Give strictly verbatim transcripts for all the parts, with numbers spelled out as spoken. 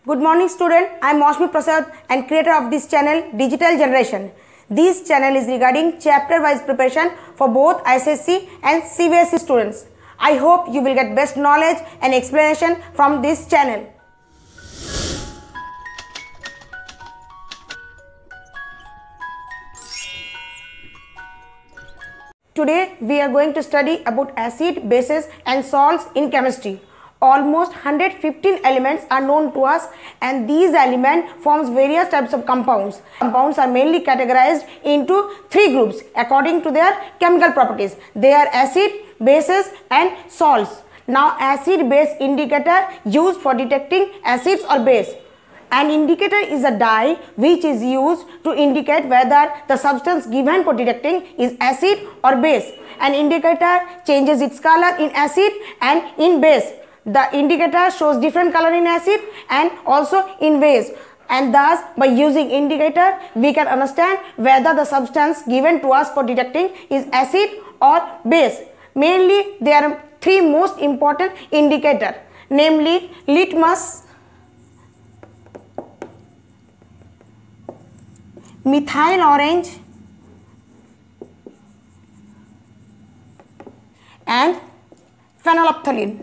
Good morning student, I am Maushmi Prasad and creator of this channel Digital Generation. This channel is regarding chapter wise preparation for both I C S C and C B S E students. I hope you will get best knowledge and explanation from this channel. Today we are going to study about acid, bases and salts in chemistry. Almost one hundred fifteen elements are known to us, and these elements forms various types of compounds. Compounds are mainly categorized into three groups according to their chemical properties. They are acid, bases and salts. Now acid base indicator used for detecting acids or base. An indicator is a dye which is used to indicate whether the substance given for detecting is acid or base. An indicator changes its color in acid and in base. The indicator shows different color in acid and also in base, and thus by using indicator we can understand whether the substance given to us for detecting is acid or base. Mainly there are three most important indicators, namely litmus, methyl orange and phenolphthalein.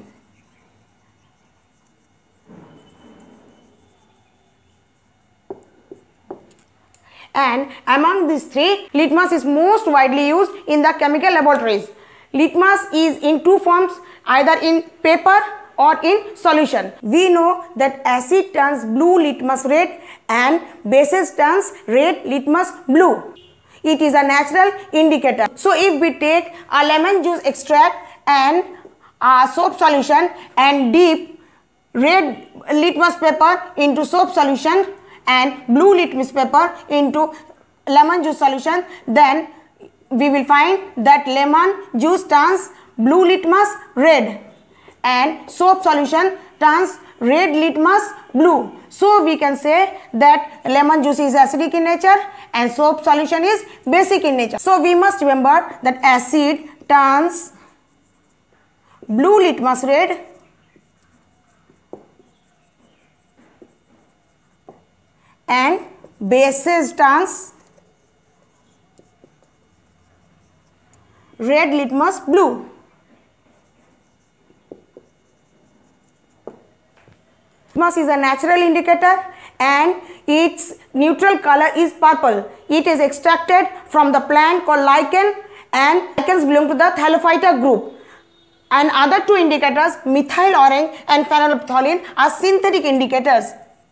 And among these three, litmus is most widely used in the chemical laboratories. Litmus is in two forms, either in paper or in solution. We know that acid turns blue litmus red and bases turns red litmus blue. It is a natural indicator. So if we take a lemon juice extract and a soap solution and dip red litmus paper into soap solution and blue litmus paper into lemon juice solution, then we will find that lemon juice turns blue litmus red and soap solution turns red litmus blue. So we can say that lemon juice is acidic in nature and soap solution is basic in nature. So we must remember that acid turns blue litmus red and bases turns red litmus blue. Litmus is a natural indicator and its neutral color is purple. It is extracted from the plant called lichen, and lichens belong to the Thallophyta group. And other two indicators, methyl orange and phenolphthalein, are synthetic indicators.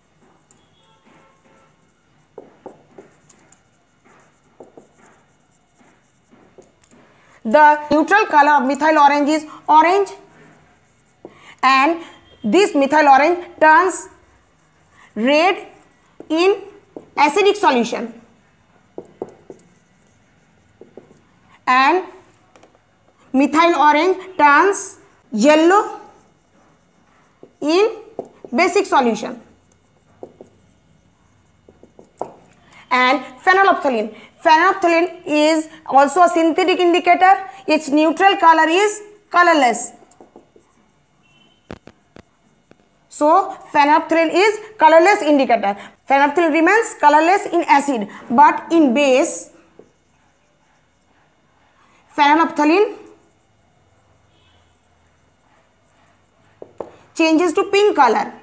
The neutral color of methyl orange is orange, and this methyl orange turns red in acidic solution, and methyl orange turns yellow in basic solution. And phenolphthalein. Phenolphthalein is also a synthetic indicator. Its neutral color is colorless. So phenolphthalein is colorless indicator. Phenolphthalein remains colorless in acid, but in base, phenolphthalein changes to pink color.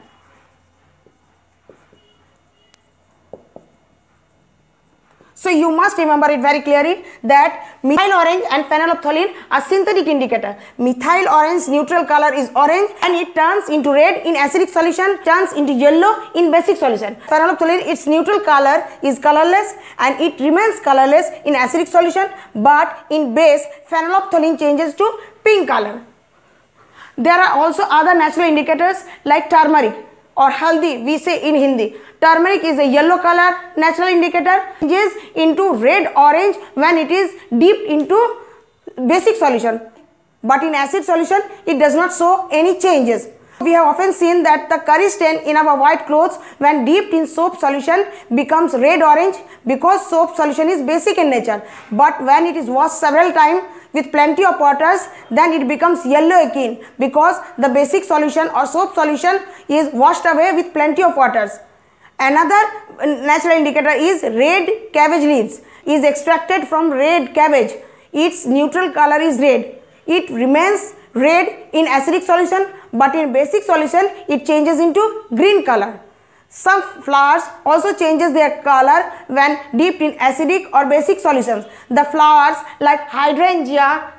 So you must remember it very clearly that methyl orange and phenolphthalein are synthetic indicator. Methyl orange neutral color is orange and it turns into red in acidic solution, turns into yellow in basic solution. Phenolphthalein, its neutral color is colorless and it remains colorless in acidic solution, but in base phenolphthalein changes to pink color. There are also other natural indicators like turmeric or haldi, we say in Hindi. Turmeric is a yellow color natural indicator, changes into red orange when it is dipped into basic solution, but in acid solution it does not show any changes. We have often seen that the curry stain in our white clothes when dipped in soap solution becomes red orange because soap solution is basic in nature, but when it is washed several times with plenty of waters, then it becomes yellow again, because the basic solution or soap solution is washed away with plenty of waters. Another natural indicator is red cabbage leaves is extracted from red cabbage. Its neutral color is red. It remains red in acidic solution, but in basic solution it changes into green color. Some flowers also changes their color when dipped in acidic or basic solutions. The flowers like hydrangea,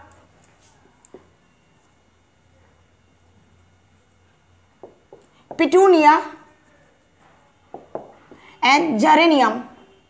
petunia and geranium,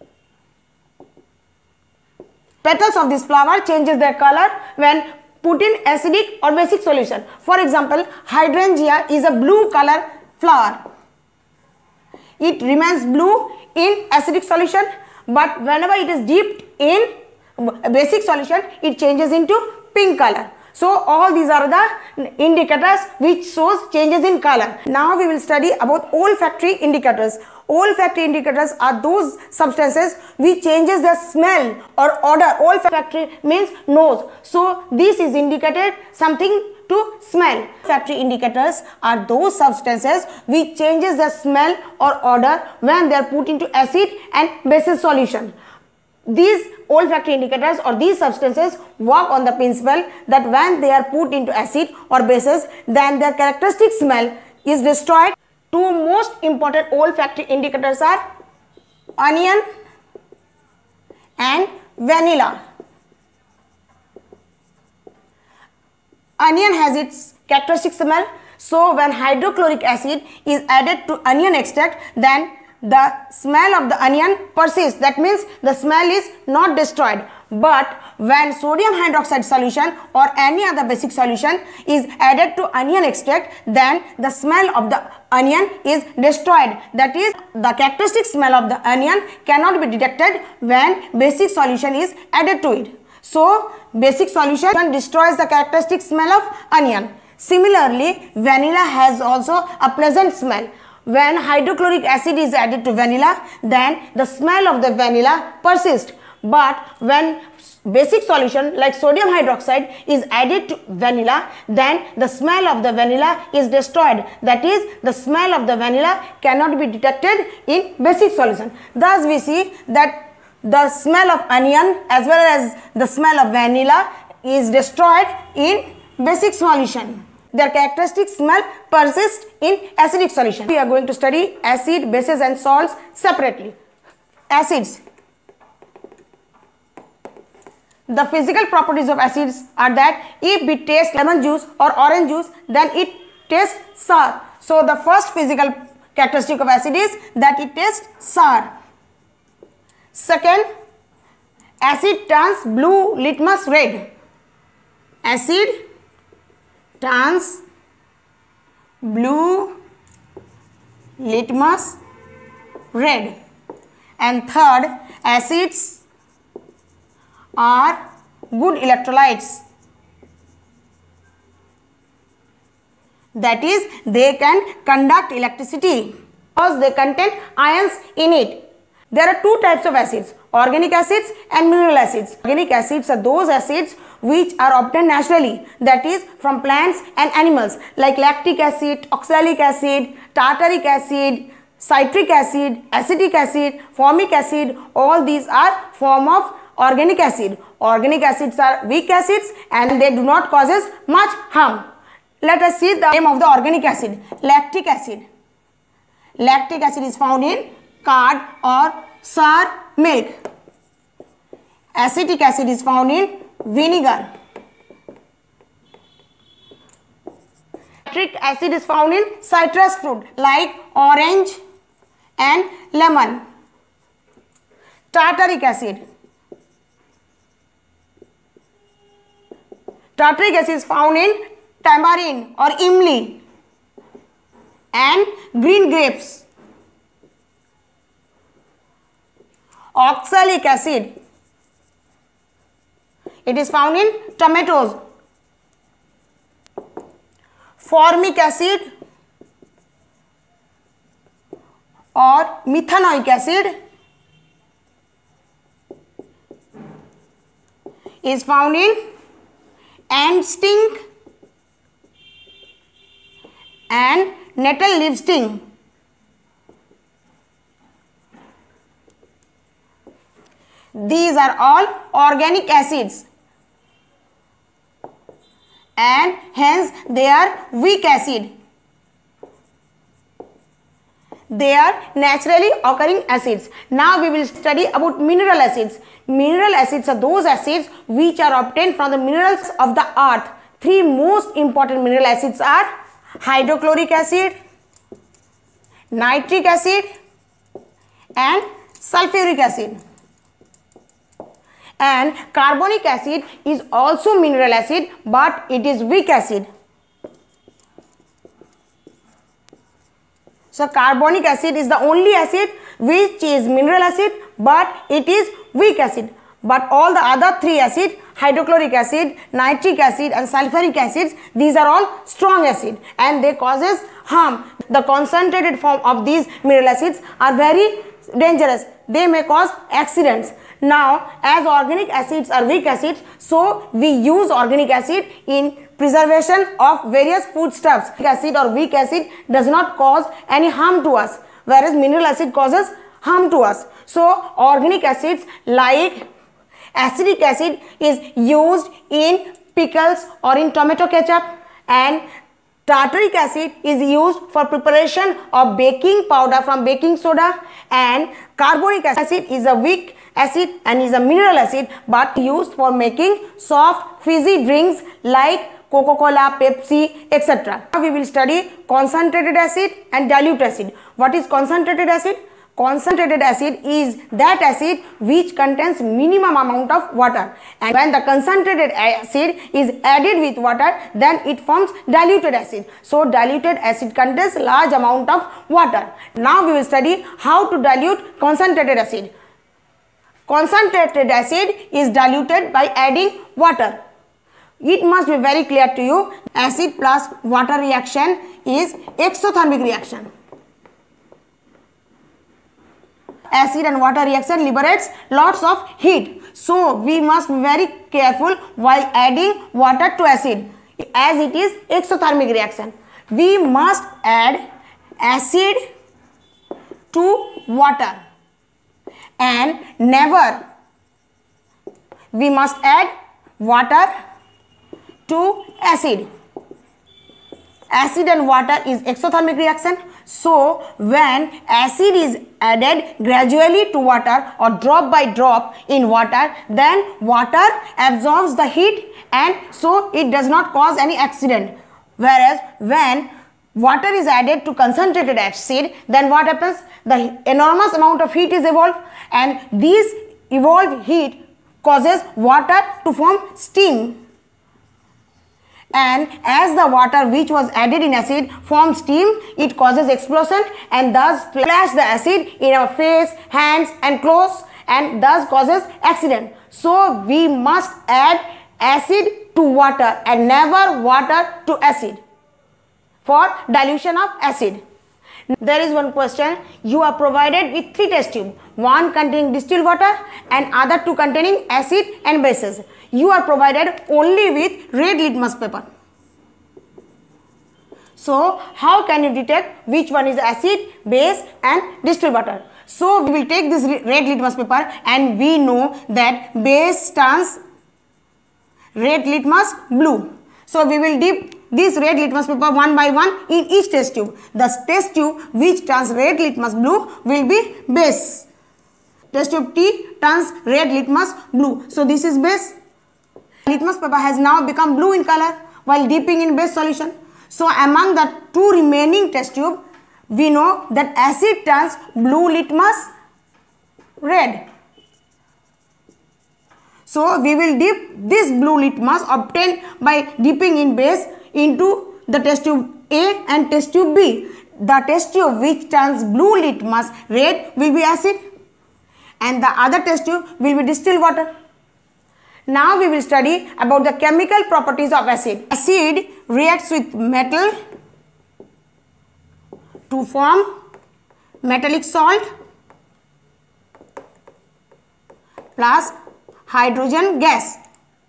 petals of this flower changes their color when put in acidic or basic solution. For example, hydrangea is a blue color flower. It remains blue in acidic solution, but whenever it is dipped in basic solution, it changes into pink color. So all these are the indicators which shows changes in color. Now we will study about olfactory indicators. Olfactory indicators are those substances which changes the smell or odor. Olfactory means nose. So this is indicated something to smell. Olfactory indicators are those substances which changes the smell or odor when they are put into acid and basis solution. These olfactory indicators or these substances work on the principle that when they are put into acid or bases, then their characteristic smell is destroyed. Two most important olfactory indicators are onion and vanilla. Onion has its characteristic smell, so when hydrochloric acid is added to onion extract, then the smell of the onion persists. That means the smell is not destroyed. But when sodium hydroxide solution or any other basic solution is added to onion extract, then the smell of the onion is destroyed. That is, the characteristic smell of the onion cannot be detected when basic solution is added to it. So basic solution destroys the characteristic smell of onion. Similarly, vanilla has also a pleasant smell. When hydrochloric acid is added to vanilla, then the smell of the vanilla persists. But when basic solution like sodium hydroxide is added to vanilla, then the smell of the vanilla is destroyed. That is, the smell of the vanilla cannot be detected in basic solution. Thus we see that the smell of onion as well as the smell of vanilla is destroyed in basic solution. Their characteristic smell persists in acidic solution. We are going to study acid, bases and salts separately. Acids. The physical properties of acids are that if it tastes lemon juice or orange juice, then it tastes sour. So the first physical characteristic of acid is that it tastes sour. Second, acid turns blue litmus red. Acid turns blue litmus red. And third, acids are good electrolytes. That is, they can conduct electricity because they contain ions in it. There are two types of acids, organic acids and mineral acids. Organic acids are those acids which are obtained naturally, that is from plants and animals, like lactic acid, oxalic acid, tartaric acid, citric acid, acetic acid, formic acid. All these are form of organic acid. Organic acids are weak acids and they do not cause much harm. Let us see the name of the organic acid. Lactic acid. Lactic acid is found in curd or sour milk. Acetic acid is found in vinegar. Citric acid is found in citrus fruit like orange and lemon. Tartaric acid. Tartaric acid is found in tamarind or imli and green grapes. Oxalic acid, it is found in tomatoes. Formic acid or methanoic acid is found in ant sting and nettle leaf sting. These are all organic acids and hence they are weak acid. They are naturally occurring acids. Now we will study about mineral acids. Mineral acids are those acids which are obtained from the minerals of the earth. Three most important mineral acids are hydrochloric acid, nitric acid and sulfuric acid. And carbonic acid is also mineral acid, but it is weak acid. So carbonic acid is the only acid which is mineral acid, but it is weak acid. But all the other three acids, hydrochloric acid, nitric acid and sulfuric acids, these are all strong acid and they causes harm. The concentrated form of these mineral acids are very dangerous. They may cause accidents. Now, as organic acids are weak acids, so we use organic acid in preservation of various foodstuffs. Acid or weak acid does not cause any harm to us, whereas mineral acid causes harm to us. So, organic acids like acetic acid is used in pickles or in tomato ketchup, and tartaric acid is used for preparation of baking powder from baking soda, and carbonic acid is a weak acid and is a mineral acid but used for making soft fizzy drinks like Coca-Cola, Pepsi, et cetera. Now we will study concentrated acid and dilute acid. What is concentrated acid? Concentrated acid is that acid which contains minimum amount of water, and when the concentrated acid is added with water, then it forms diluted acid. So diluted acid contains large amount of water. Now we will study how to dilute concentrated acid. Concentrated acid is diluted by adding water. It must be very clear to you, acid plus water reaction is exothermic reaction. Acid and water reaction liberates lots of heat. So we must be very careful while adding water to acid, as it is exothermic reaction. We must add acid to water and never we must add water to acid. Acid and water is exothermic reaction. So when acid is added gradually to water or drop by drop in water, then water absorbs the heat and so it does not cause any accident. Whereas when water is added to concentrated acid, then what happens? The enormous amount of heat is evolved, and this evolved heat causes water to form steam. And as the water which was added in acid forms steam, it causes explosion and thus splash the acid in our face, hands and clothes, and thus causes accident. So we must add acid to water and never water to acid for dilution of acid. There is one question. You are provided with three test tubes, one containing distilled water and other two containing acid and bases. You are provided only with red litmus paper. So how can you detect which one is acid, base and distilled water? So we will take this red litmus paper and we know that base turns red litmus blue. So we will dip this red litmus paper one by one in each test tube. The test tube which turns red litmus blue will be base. Test tube T turns red litmus blue. So this is base. Litmus paper has now become blue in color while dipping in base solution. So among the two remaining test tube, we know that acid turns blue litmus red. So we will dip this blue litmus obtained by dipping in base into the test tube A and test tube B. The test tube which turns blue litmus red will be acid and the other test tube will be distilled water. Now we will study about the chemical properties of acid. Acid reacts with metal to form metallic salt plus hydrogen gas.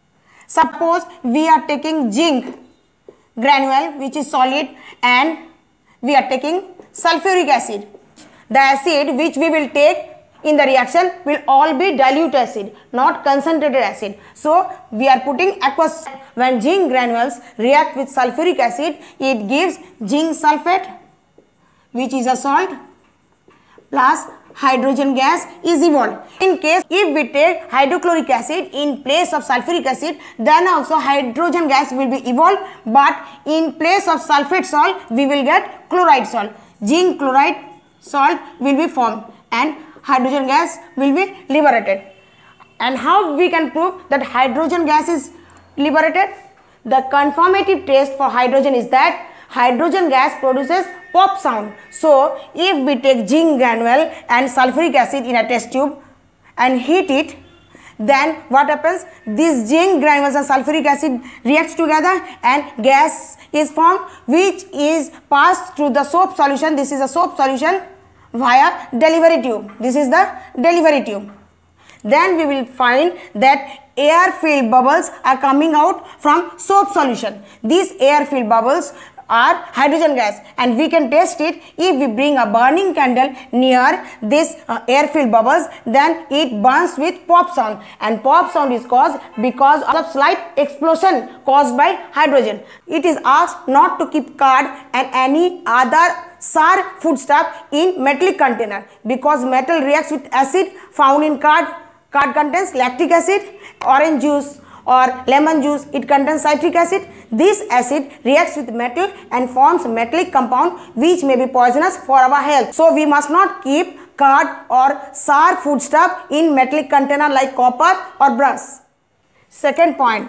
Suppose we are taking zinc granule which is solid and we are taking sulfuric acid. The acid which we will take in the reaction will all be dilute acid, not concentrated acid. So we are putting aqueous. When zinc granules react with sulfuric acid, it gives zinc sulfate which is a salt plus hydrogen gas is evolved. In case if we take hydrochloric acid in place of sulfuric acid, then also hydrogen gas will be evolved, but in place of sulfate salt we will get chloride salt. Zinc chloride salt will be formed and hydrogen gas will be liberated. And how we can prove that hydrogen gas is liberated? The conformative test for hydrogen is that hydrogen gas produces pop sound. So if we take zinc granule and sulfuric acid in a test tube and heat it, then what happens? These zinc granules and sulfuric acid reacts together and gas is formed, which is passed through the soap solution. This is a soap solution via delivery tube. This is the delivery tube. Then we will find that air filled bubbles are coming out from soap solution. These air filled bubbles are hydrogen gas, and we can test it if we bring a burning candle near this uh, air filled bubbles. Then it burns with pop sound, and pop sound is caused because of slight explosion caused by hydrogen. It is asked not to keep curd and any other sour foodstuff in metallic container because metal reacts with acid found in curd. Curd contains lactic acid. Orange juice or lemon juice, it contains citric acid. This acid reacts with metal and forms metallic compound which may be poisonous for our health. So we must not keep curd or sour foodstuff in metallic container like copper or brass. Second point,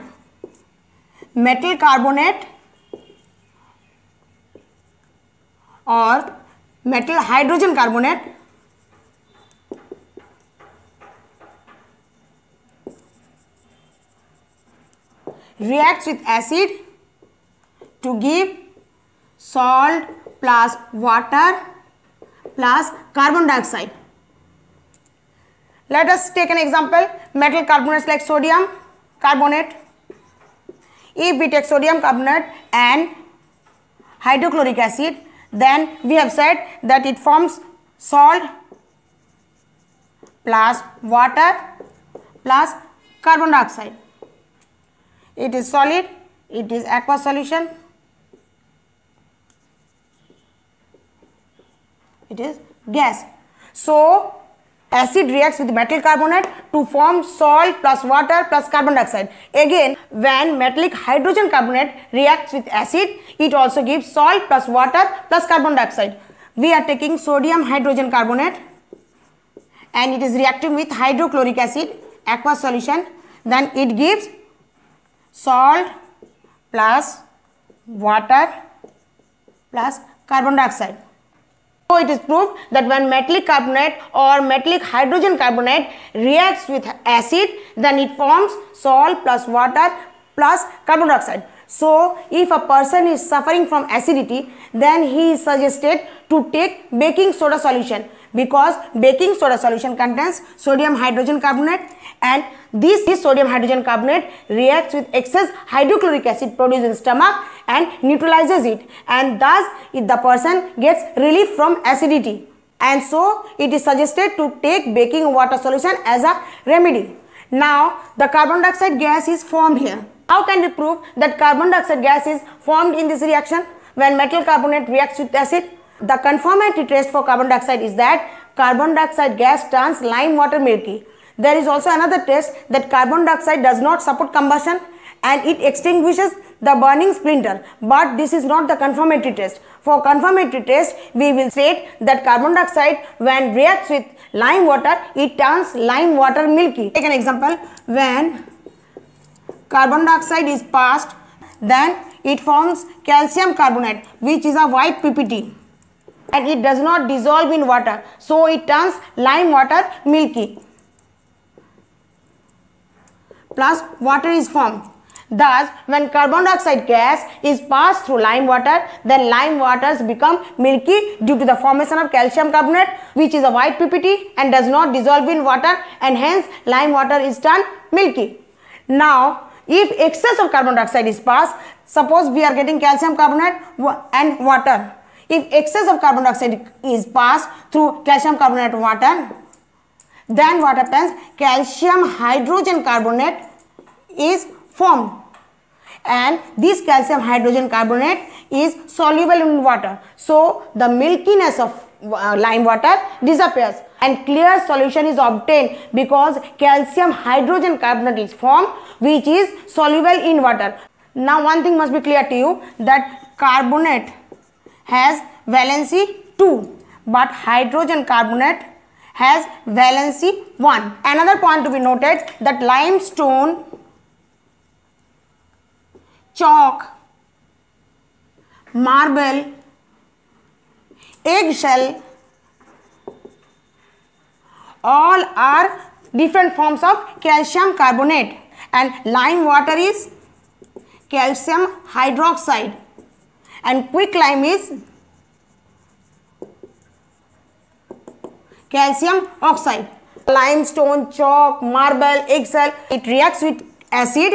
metal carbonate or metal hydrogen carbonate reacts with acid to give salt plus water plus carbon dioxide. Let us take an example, metal carbonates like sodium carbonate. If we take sodium carbonate and hydrochloric acid, then we have said that it forms salt plus water plus carbon dioxide. It is solid, it is aqueous solution, it is gas. So acid reacts with metal carbonate to form salt plus water plus carbon dioxide. Again, when metallic hydrogen carbonate reacts with acid, it also gives salt plus water plus carbon dioxide. We are taking sodium hydrogen carbonate and it is reacting with hydrochloric acid, aqueous solution. Then it gives salt plus water plus carbon dioxide. So it is proved that when metallic carbonate or metallic hydrogen carbonate reacts with acid, then it forms salt plus water plus carbon dioxide. So if a person is suffering from acidity, then he is suggested to take baking soda solution because baking soda solution contains sodium hydrogen carbonate, and this, this sodium hydrogen carbonate reacts with excess hydrochloric acid produced in stomach and neutralizes it, and thus if the person gets relief from acidity. And so it is suggested to take baking water solution as a remedy. Now the carbon dioxide gas is formed here. How can we prove that carbon dioxide gas is formed in this reaction when metal carbonate reacts with acid? The conformity test for carbon dioxide is that carbon dioxide gas turns lime water milky. There is also another test that carbon dioxide does not support combustion and it extinguishes the burning splinter, but this is not the conformity test. For conformity test, we will state that carbon dioxide when reacts with lime water, it turns lime water milky. Take an example, when carbon dioxide is passed, then it forms calcium carbonate, which is a white P P T, and it does not dissolve in water, so it turns lime water milky. Plus water is formed. Thus, when carbon dioxide gas is passed through lime water, then lime waters become milky due to the formation of calcium carbonate, which is a white P P T and does not dissolve in water, and hence lime water is turned milky. Now, If excess of carbon dioxide is passed, suppose we are getting calcium carbonate and water. If excess of carbon dioxide is passed through calcium carbonate water, then what happens? Calcium hydrogen carbonate is formed, and this calcium hydrogen carbonate is soluble in water. So the milkiness of uh, lime water disappears and clear solution is obtained because calcium hydrogen carbonate is formed, which is soluble in water. Now one thing must be clear to you, that carbonate has valency two, but hydrogen carbonate has valency one. Another point to be noted, that limestone, chalk, marble, eggshell, all are different forms of calcium carbonate, and lime water is calcium hydroxide and quicklime is calcium oxide. Limestone, chalk, marble, eggshell, it reacts with acid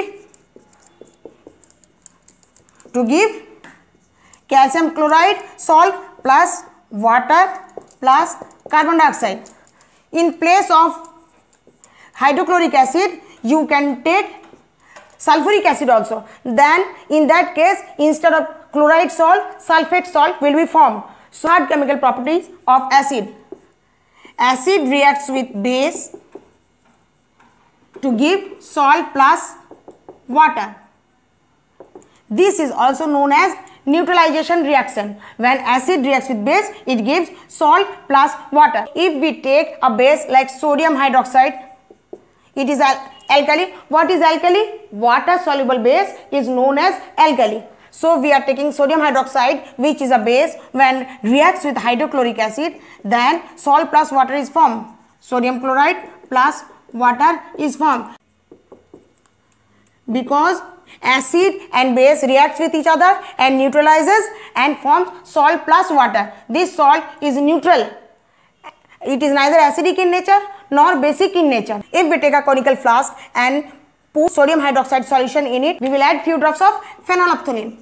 to give calcium chloride salt plus water plus carbon dioxide. In place of hydrochloric acid, you can take sulfuric acid also. Then in that case, instead of chloride salt, sulfate salt will be formed. So hard chemical properties of acid. Acid reacts with base to give salt plus water. This is also known as neutralization reaction. When acid reacts with base, it gives salt plus water. If we take a base like sodium hydroxide, it is al alkali. What is alkali? Water soluble base is known as alkali. So we are taking sodium hydroxide, which is a base. When reacts with hydrochloric acid, then salt plus water is formed. Sodium chloride plus water is formed. Because acid and base reacts with each other and neutralizes and forms salt plus water. This salt is neutral. It is neither acidic in nature nor basic in nature. If we take a conical flask and put sodium hydroxide solution in it, we will add few drops of phenolphthalein.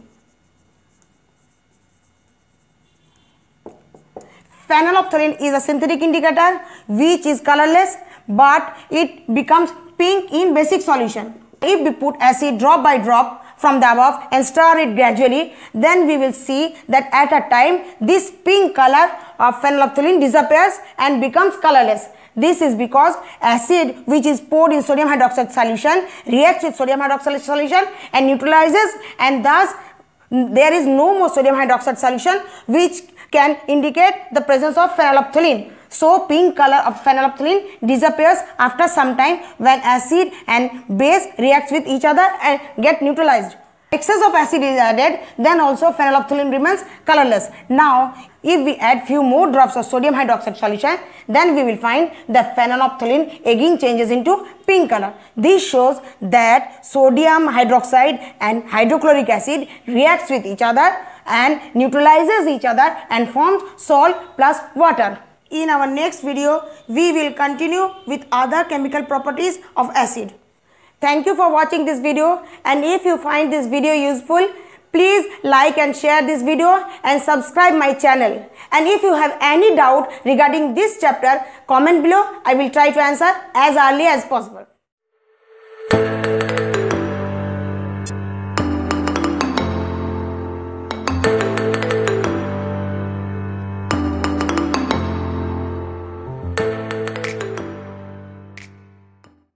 Phenolphthalein is a synthetic indicator which is colorless, but it becomes pink in basic solution. If we put acid drop by drop from the above and stir it gradually, then we will see that at a time this pink color of phenolphthalein disappears and becomes colorless. This is because acid which is poured in sodium hydroxide solution reacts with sodium hydroxide solution and neutralizes, and thus there is no more sodium hydroxide solution which can indicate the presence of phenolphthalein. So pink color of phenolphthalein disappears after some time when acid and base reacts with each other and get neutralized. Excess of acid is added, then also phenolphthalein remains colorless. Now if we add few more drops of sodium hydroxide solution, then we will find that phenolphthalein again changes into pink color. This shows that sodium hydroxide and hydrochloric acid reacts with each other and neutralizes each other and forms salt plus water. In our next video, we will continue with other chemical properties of acid. Thank you for watching this video, and if you find this video useful, please like and share this video and subscribe my channel. And if you have any doubt regarding this chapter, comment below. I will try to answer as early as possible.